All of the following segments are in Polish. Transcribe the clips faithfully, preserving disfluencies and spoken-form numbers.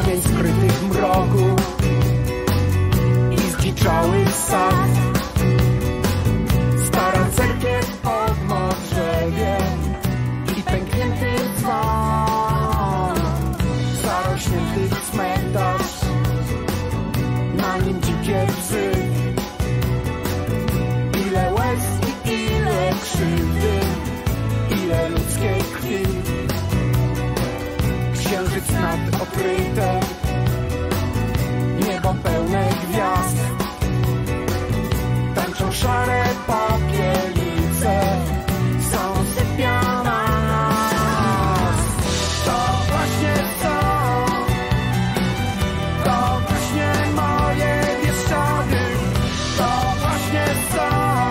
Ogień skryty w mroku i zdziczały sad. Stara cerkiew o morzewie i pęknięty dzwon. Zarośnięty cmentarz, na nim dzikie psy. Ile łez i ile krzywdy, ile ludzkiej krwi. Księżyc nad okrytem, niebo pełne gwiazd. Tańczą szare popielice, są sypia na nas. To właśnie co, to właśnie moje Bieszczady. To właśnie co,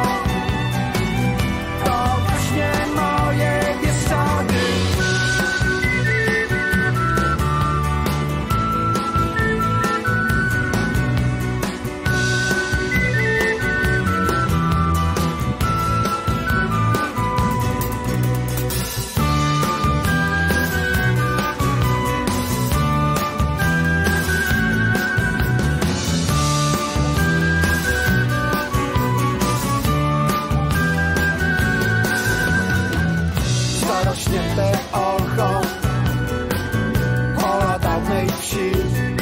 to właśnie moje Bieszczady. Zarośnięte orchą pola dawnej wsi.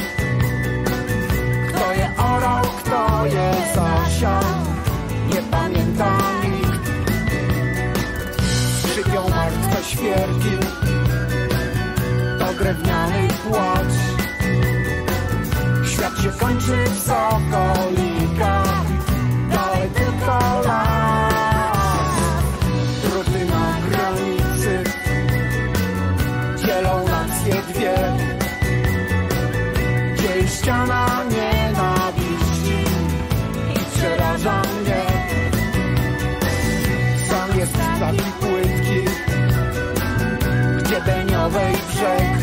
Kto je orał, kto je zasiał, nie pamięta nikt. Skrzypią martwe świerki, to drewniany płacz. Świat się kończy w sokolikach, dalej tylko las. Druty na granicy dzielą nacje dwie, gdzie jest ściana nienawiści i przeraża mnie. Sam jest taki płytki, gdzie Beniowej brzeg